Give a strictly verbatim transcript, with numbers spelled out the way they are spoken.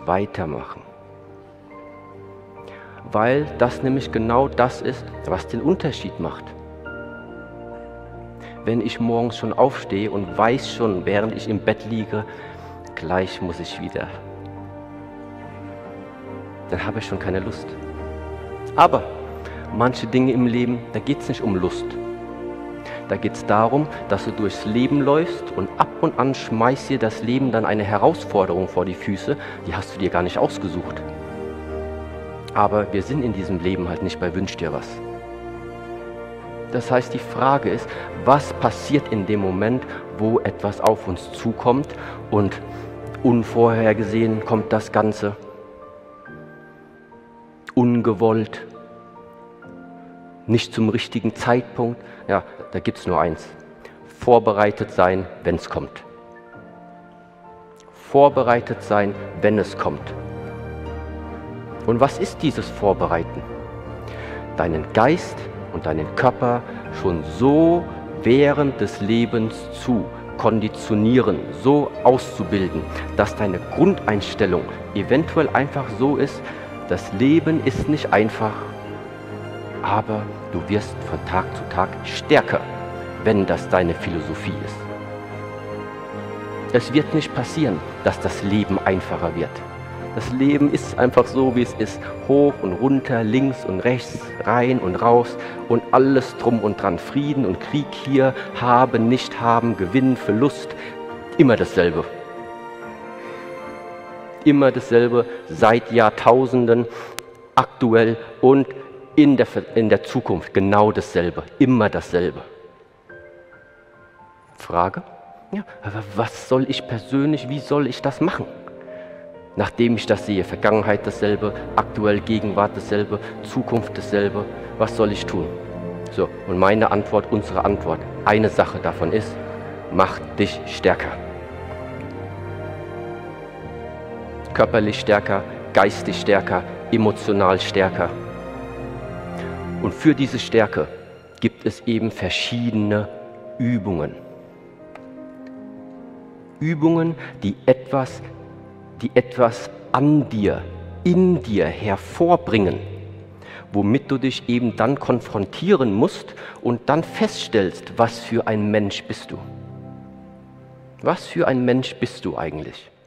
weitermachen. Weil das nämlich genau das ist, was den Unterschied macht. Wenn ich morgens schon aufstehe und weiß schon, während ich im Bett liege, gleich muss ich wieder, dann habe ich schon keine Lust. Aber manche Dinge im Leben, da geht es nicht um Lust. Da geht es darum, dass du durchs Leben läufst und ab und an schmeißt dir das Leben dann eine Herausforderung vor die Füße, die hast du dir gar nicht ausgesucht. Aber wir sind in diesem Leben halt nicht bei Wünsch dir was. Das heißt, die Frage ist, was passiert in dem Moment, wo etwas auf uns zukommt und unvorhergesehen kommt das Ganze, ungewollt, nicht zum richtigen Zeitpunkt. Ja, da gibt es nur eins. Vorbereitet sein, wenn es kommt. Vorbereitet sein, wenn es kommt. Und was ist dieses Vorbereiten? Deinen Geist und deinen Körper schon so während des Lebens zu konditionieren, so auszubilden, dass deine Grundeinstellung eventuell einfach so ist, das Leben ist nicht einfach, aber du wirst von Tag zu Tag stärker, wenn das deine Philosophie ist. Es wird nicht passieren, dass das Leben einfacher wird. Das Leben ist einfach so, wie es ist. Hoch und runter, links und rechts, rein und raus und alles drum und dran. Frieden und Krieg hier, haben, nicht haben, Gewinn, Verlust, immer dasselbe. Immer dasselbe, seit Jahrtausenden, aktuell und in der, in der Zukunft genau dasselbe. Immer dasselbe. Frage? Ja, aber was soll ich persönlich, wie soll ich das machen? Nachdem ich das sehe, Vergangenheit dasselbe, aktuell Gegenwart dasselbe, Zukunft dasselbe, was soll ich tun? So, und meine Antwort, unsere Antwort, eine Sache davon ist, mach dich stärker. Körperlich stärker, geistig stärker, emotional stärker. Und für diese Stärke gibt es eben verschiedene Übungen. Übungen, die etwas die etwas an dir, in dir hervorbringen, womit du dich eben dann konfrontieren musst und dann feststellst, was für ein Mensch bist du. Was für ein Mensch bist du eigentlich?